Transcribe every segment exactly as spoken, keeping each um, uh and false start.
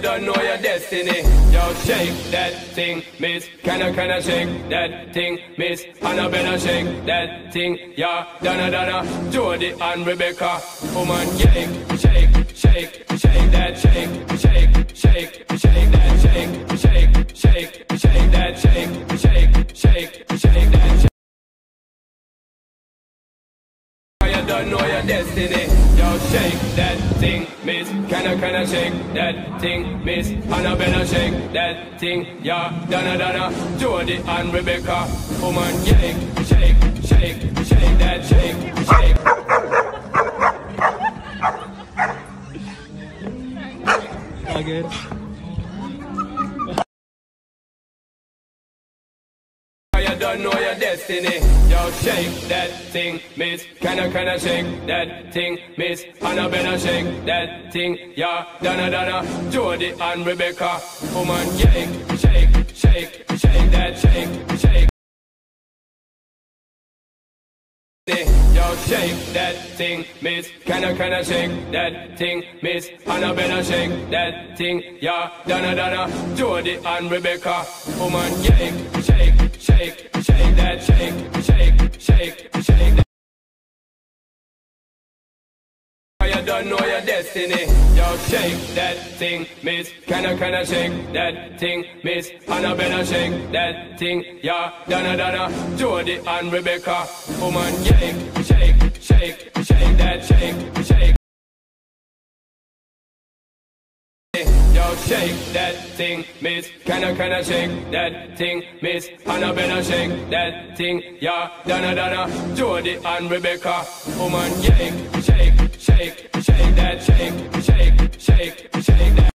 don't know your destiny. Yo, shake that thing, miss. Kinda, kinda shake that thing, miss. Annabella, shake that thing. Yeah, Donna, Donna, Jody and Rebecca. Woman, shake, shake, shake, shake that, shake, shake, shake, shake that, shake, shake, shake, shake that, shake, shake, shake, shake that. Shake. You don't know your destiny. Yo, shake that thing, miss. Kinda, kinda shake that thing, miss. Annabella, shake that thing. Yeah, Donna, Donna, Jody and Rebecca. Woman, shake, shake, shake, shake that, shake, shake. Again. You don't know your destiny. Yo, shake that thing, miss. Kinda, kinda shake that thing, miss. Annabella, shake that thing. Yeah, Donna, Donna, Jody and Rebecca. Woman, shake, shake, shake, shake that, shake, shake. Yo, shake that thing, miss. Kinda, kinda shake that thing, miss. Annabella, shake that thing. Yeah, Donna, Donna, Jody and Rebecca. Woman, shake, shake, shake, shake that, shake, shake, shake, shake that. You don't know your destiny. Yo, shake that thing, miss. Kinda, kinda shake that thing, miss. Annabella, shake that thing. Yeah, Donna, Donna, Jody and Rebecca. Woman, shake, shake, shake, shake that, shake, shake. Yo, shake that thing, miss. Kinda, kinda shake that thing, miss. Annabella, shake that thing. Yeah, Donna, Donna, Jody and Rebecca. Woman, shake, shake, shake, shake that, shake, shake, shake, shake that.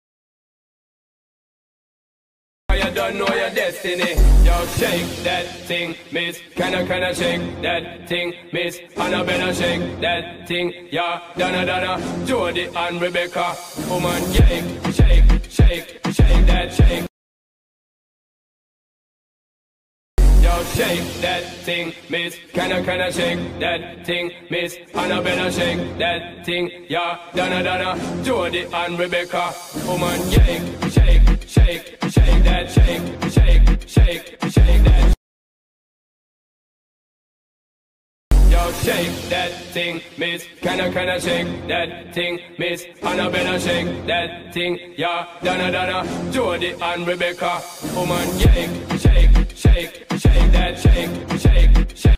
You don't know your destiny. Yo, shake that thing, miss. Kinda, kinda shake that thing, miss. Annabella, shake that thing. Yeah, Donna, Donna, Jody and Rebecca. Woman, shake, shake, shake, shake that, shake. Yo, shake that thing, miss. Kinda, kinda shake that thing, miss. Annabella, shake that thing. Yeah, Donna, Donna, Jody and Rebecca. Woman, shake, shake, shake, shake that, shake, shake, shake, shake that. Yo, shake that thing, miss. Kinda, kinda shake that thing, miss. Annabella, shake that thing. Yeah, Donna, Donna, Jody and Rebecca. Woman, shake, shake, shake, shake that, shake, shake, shake.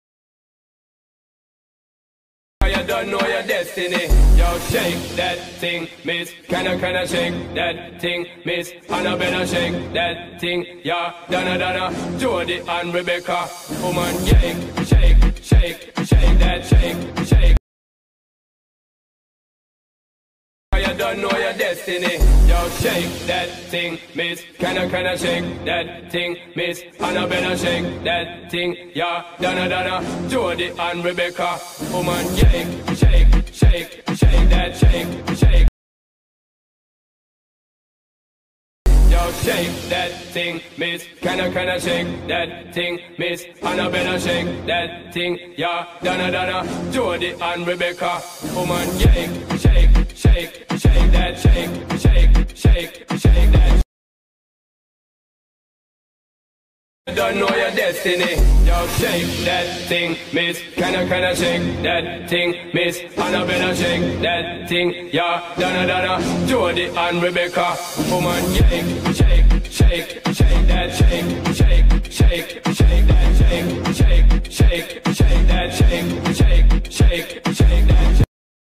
You don't know your destiny. Yo, shake that thing, miss. Kinda, kinda shake that thing, miss. Annabella, shake that thing. Yeah, Donna, Donna, Jody and Rebecca. Woman, shake, shake, shake, shake that, shake, shake. You don't know your destiny. Yo, shake that thing, miss. Kinda, kinda shake that thing, miss. Annabella, shake that thing. Yeah, Donna, Donna, Jody and Rebecca. Woman, shake, shake, shake, shake that, shake, shake. Yo, shake that thing, miss. Kinda, kinda shake that thing, miss. Annabella, shake that thing. Yeah, Donna, Donna, Jody and Rebecca. Woman, shake, shake, shake, shake that, shake, shake, shake, shake that. You don't know your destiny. Yo, shake that thing, miss. Kinda, kinda shake that thing, miss. Annabella, shake that thing. Yeah, Donna, Donna, Jody and Rebecca. Woman, shake, shake, shake, shake that, shake, shake, shake, shake that, shake, shake, shake, shake that, shake, shake, shake, shake that.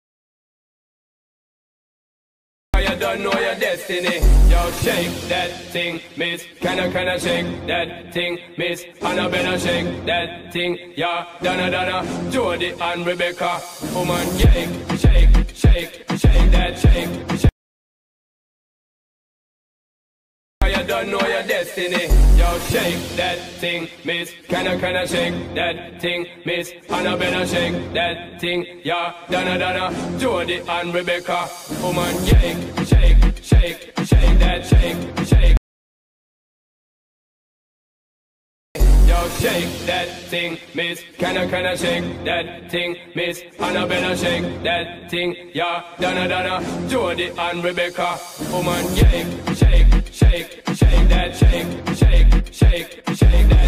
You don't know your destiny. Yo, shake that thing, miss. Kinda, kinda shake that thing, miss. Annabella, shake that thing. Yeah, Donna, Donna, Jody and Rebecca. Woman, shake, shake, shake, shake that, shake, shake. You don't know your destiny. Yo, shake that thing, miss. Kinda, kinda shake that thing, miss. Annabella, shake that thing. Yeah, Donna, Donna, Jody and Rebecca. Woman, shake, shake, shake, shake that, shake, shake. Yo, shake that thing, Miss. Kinda, kinda shake that thing, Miss. Annabella shake that thing, yeah. Donna, Donna, Jody and Rebecca. Woman, shake, shake, shake, shake that, shake, shake, shake, shake that.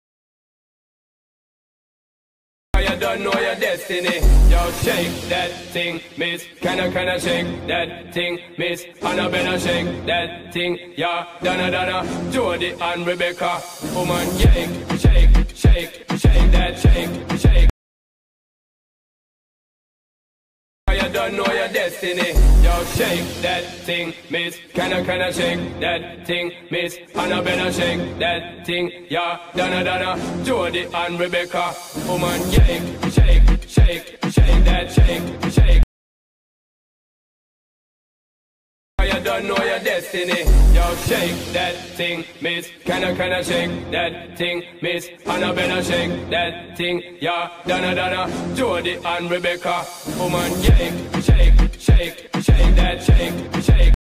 You don't know your destiny. Yo, shake that thing, Miss. Kinda, kinda shake that thing, Miss. Annabella shake that thing, yeah. Donna, Donna, Jody and Rebecca. Woman, shake, shake, shake, shake that, shake, shake. You don't know your destiny. Yo, shake that thing, Miss. Kinda, kinda shake that thing, Miss. Annabella shake that thing, yeah. Donna, Donna, Jody and Rebecca. Woman, shake, shake, shake, shake that, shake, shake. You don't know your destiny. Yo, shake that thing, Miss. Kinda, kinda shake that thing, Miss. Annabella shake that thing, yeah. Donna, Donna, Jody and Rebecca. Woman, shake, shake, shake, shake that, shake, shake.